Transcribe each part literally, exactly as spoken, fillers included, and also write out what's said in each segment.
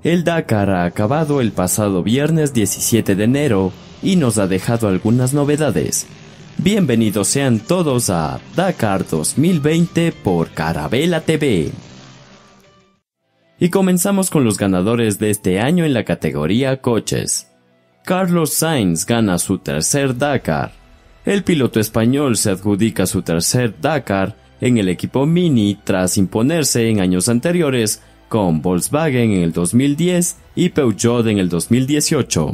El Dakar ha acabado el pasado viernes diecisiete de enero y nos ha dejado algunas novedades. Bienvenidos sean todos a Dakar dos mil veinte por Carabela T V. Y comenzamos con los ganadores de este año en la categoría coches. Carlos Sainz gana su tercer Dakar. El piloto español se adjudica su tercer Dakar en el equipo Mini tras imponerse en años anteriores con Volkswagen en el dos mil diez y Peugeot en el dos mil dieciocho.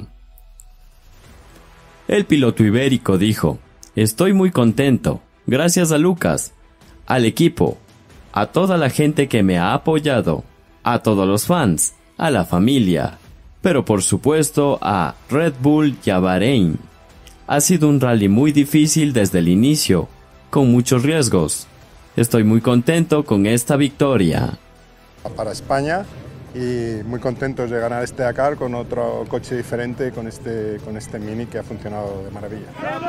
El piloto ibérico dijo: "Estoy muy contento, gracias a Lucas, al equipo, a toda la gente que me ha apoyado, a todos los fans, a la familia, pero por supuesto a Red Bull y a Bahrein. Ha sido un rally muy difícil desde el inicio, con muchos riesgos. Estoy muy contento con esta victoria." Para España y muy contentos de ganar este Dakar con otro coche diferente, con este, con este Mini que ha funcionado de maravilla.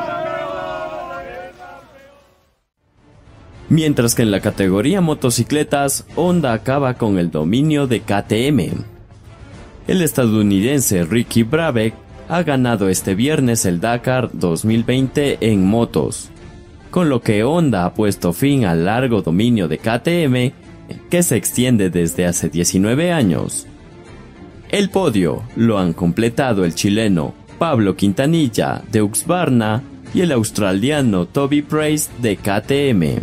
Mientras que en la categoría motocicletas, Honda acaba con el dominio de K T M. El estadounidense Ricky Brabec ha ganado este viernes el Dakar dos mil veinte en motos, con lo que Honda ha puesto fin al largo dominio de K T M que se extiende desde hace diecinueve años. El podio lo han completado el chileno Pablo Quintanilla de Husqvarna y el australiano Toby Price de K T M.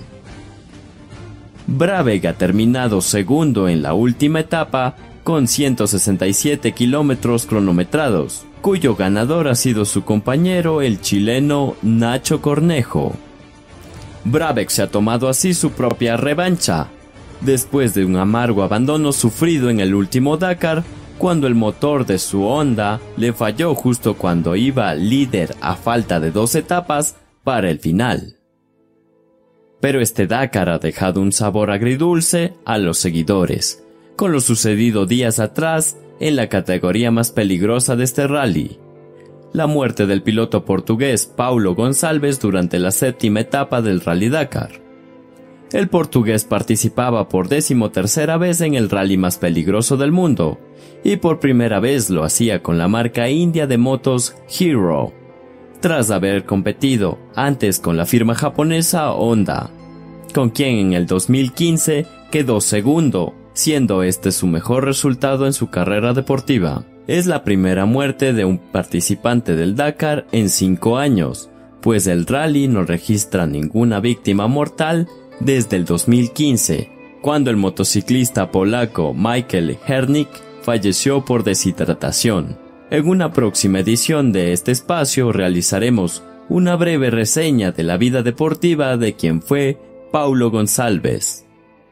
Brabec ha terminado segundo en la última etapa con ciento sesenta y siete kilómetros cronometrados, cuyo ganador ha sido su compañero el chileno Nacho Cornejo. Brabec se ha tomado así su propia revancha, después de un amargo abandono sufrido en el último Dakar, cuando el motor de su Honda le falló justo cuando iba líder a falta de dos etapas para el final. Pero este Dakar ha dejado un sabor agridulce a los seguidores, con lo sucedido días atrás en la categoría más peligrosa de este rally: la muerte del piloto portugués Paulo Gonçalves durante la séptima etapa del Rally Dakar. El portugués participaba por decimotercera vez en el rally más peligroso del mundo, y por primera vez lo hacía con la marca india de motos Hero, tras haber competido antes con la firma japonesa Honda, con quien en el dos mil quince quedó segundo, siendo este su mejor resultado en su carrera deportiva. Es la primera muerte de un participante del Dakar en cinco años, pues el rally no registra ninguna víctima mortal desde el dos mil quince, cuando el motociclista polaco Michael Hernik falleció por deshidratación. En una próxima edición de este espacio realizaremos una breve reseña de la vida deportiva de quien fue Paulo Gonçalves.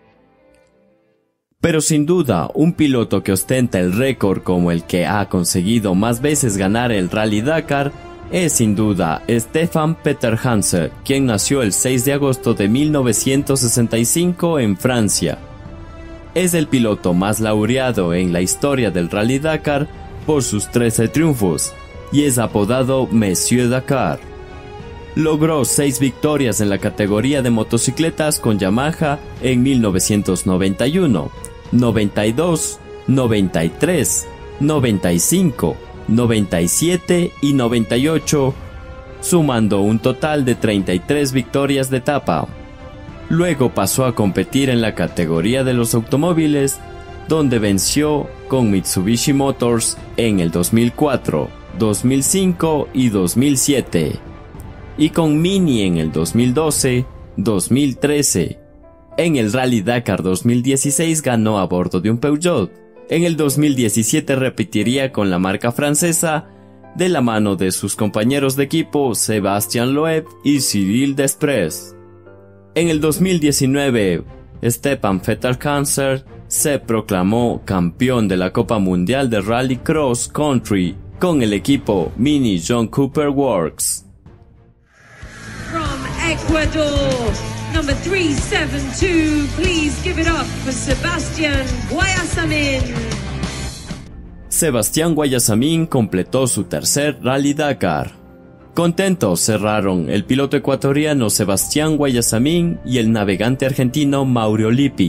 Pero sin duda, un piloto que ostenta el récord como el que ha conseguido más veces ganar el Rally Dakar es sin duda Stefan Peter Hansel, quien nació el seis de agosto de mil novecientos sesenta y cinco en Francia. Es el piloto más laureado en la historia del Rally Dakar por sus trece triunfos y es apodado Monsieur Dakar. Logró seis victorias en la categoría de motocicletas con Yamaha en mil novecientos noventa y uno, noventa y dos, noventa y tres, noventa y cinco, noventa y siete y noventa y ocho, sumando un total de treinta y tres victorias de etapa. Luego pasó a competir en la categoría de los automóviles, donde venció con Mitsubishi Motors en el dos mil cuatro, dos mil cinco y dos mil siete, y con Mini en el dos mil doce, dos mil trece. En el Rally Dakar dos mil dieciséis ganó a bordo de un Peugeot. En el dos mil diecisiete repetiría con la marca francesa, de la mano de sus compañeros de equipo Sébastien Loeb y Cyril Desprez. En el dos mil diecinueve, Stefan Vettel-Hansel se proclamó campeón de la Copa Mundial de Rally Cross Country con el equipo Mini John Cooper Works. From Ecuador, number three seven two, please give it up for Sebastián Guayasamín. Sebastián Guayasamín completó su tercer Rally Dakar. Contentos cerraron el piloto ecuatoriano Sebastián Guayasamín y el navegante argentino Mauro Lipis,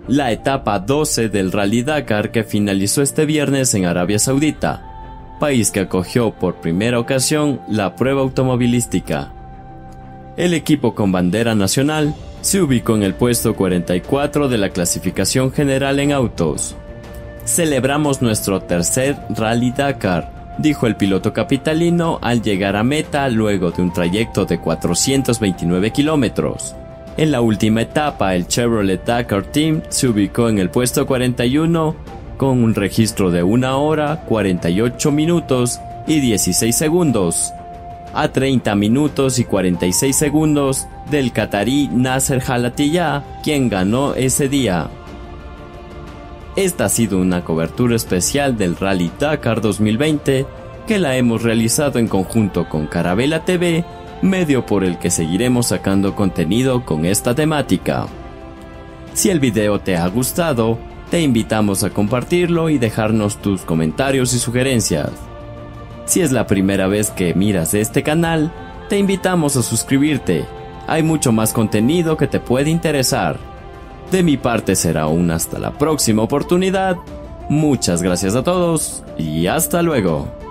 la etapa doce del Rally Dakar, que finalizó este viernes en Arabia Saudita, país que acogió por primera ocasión la prueba automovilística. El equipo con bandera nacional se ubicó en el puesto cuarenta y cuatro de la clasificación general en autos. Celebramos nuestro tercer Rally Dakar, dijo el piloto capitalino al llegar a meta luego de un trayecto de cuatrocientos veintinueve kilómetros. En la última etapa, el Chevrolet Dakar Team se ubicó en el puesto cuarenta y uno con un registro de una hora, cuarenta y ocho minutos y dieciséis segundos, a treinta minutos y cuarenta y seis segundos del catarí Nasser Al-Attiyah, quien ganó ese día. Esta ha sido una cobertura especial del Rally Dakar dos mil veinte que la hemos realizado en conjunto con Carabela T V, medio por el que seguiremos sacando contenido con esta temática. Si el video te ha gustado, te invitamos a compartirlo y dejarnos tus comentarios y sugerencias. Si es la primera vez que miras este canal, te invitamos a suscribirte. Hay mucho más contenido que te puede interesar. De mi parte será un hasta la próxima oportunidad. Muchas gracias a todos y hasta luego.